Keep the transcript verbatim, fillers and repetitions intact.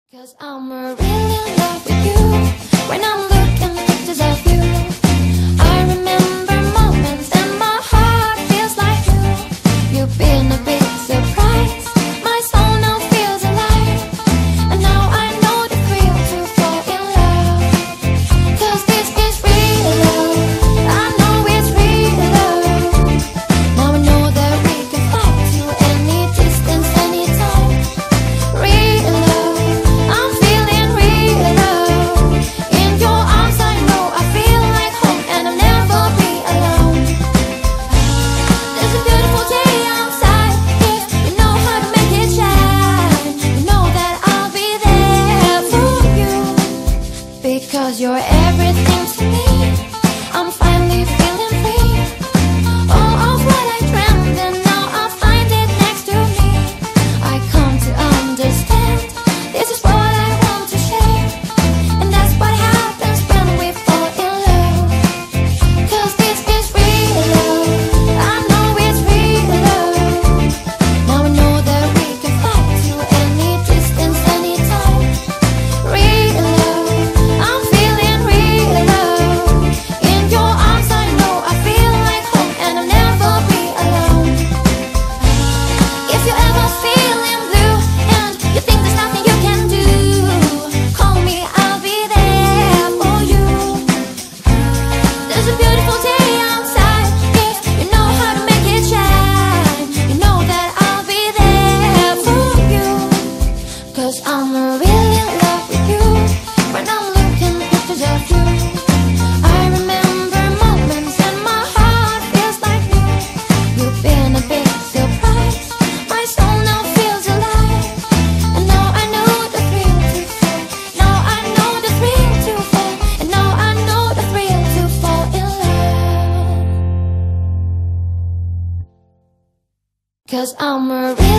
Cause I'm really in love with you. When I'm looking at pictures of you, I remember moments and my heart feels like you. You've been a big surprise. My soul now feels alive. And now I know the thrill to fall in love. Cause this is real love. I know it's real love. Now I know that we can fly to any distance, anytime. Real love. I'm feeling real love. In your arms I know I feel like home, and I'll never be alone. There's a beautiful day outside. If you know how to make it shine, you know that I'll be there for you. Because you're everything to me. I'm finally feeling free. All of what I dreamed, and now I find it next to me. I come to understand. This is what I want to share. And that's what happens when we fall in love. Cause this is real love. I know it's real love. Now I know that we can fly to any distance, anytime. Real love. I'm feeling real love. In your arms I know I feel like home, and I'll never be alone. If you're ever feeling blue and you think there's nothing you can do, call me, I'll be there for you. There's a beautiful day outside. If you know how to make it shine, you know that I'll be there for you. Cause I'm really in love with you. When I'm looking at pictures of you, I remember moments and my heart feels like new. You've been a big surprise. My soul now feels alive. And now I know the thrill to fall. Now I know the thrill to fall. And now I know the thrill to fall in love. Cause I'm a real